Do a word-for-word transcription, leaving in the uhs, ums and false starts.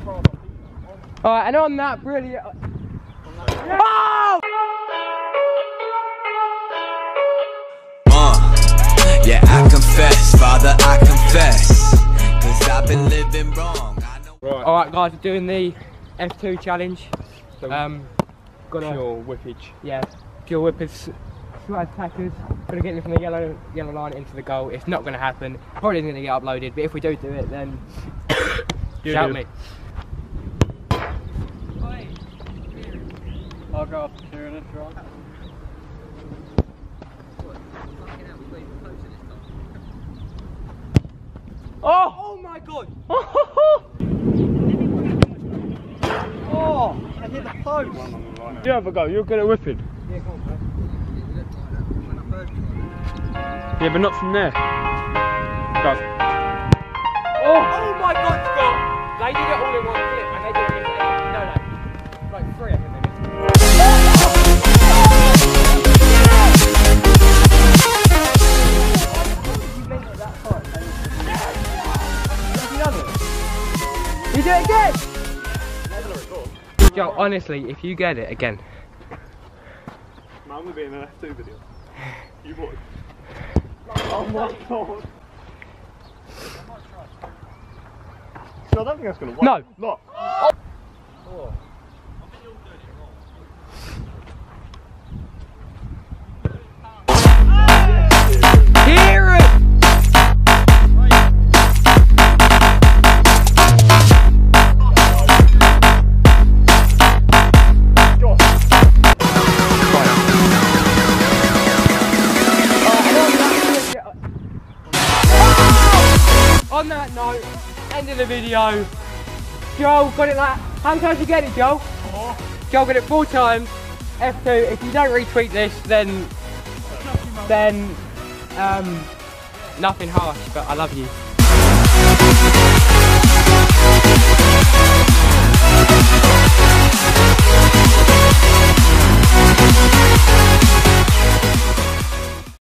Alright, and on that, brilliant. Oh! Uh, yeah, I confess, Father, I confess, cause I've been living wrong. I know. Right. Alright, guys, we're doing the F two challenge. So um, gonna, pure whippage. Yeah, pure whippers. Sweat attackers. Gonna get it from the yellow yellow line into the goal. It's not gonna happen. Probably isn't gonna get uploaded, but if we do do it, then shout me. I'll go after cheering it, right? Oh! Oh my god! Oh! I hit the post! You have a go, you're good at whipping. Yeah, go on, bro. Yeah, but not from there. Go. Oh! Oh my god, Scott! They did it all in one clip and they did it in eight. No, no. Like three, I think they missed. You do it again! Joe, honestly, if you get it again. Man, I'm gonna be in an F two video. You would. Oh my god. So I don't think that's gonna work. No. Look. Oh. Hear it! On that note, end of the video. Joel got it that. How many times did you get it, Joel? Four. Joel got it four times. F two. If you don't retweet this, then then um, nothing harsh. But I love you.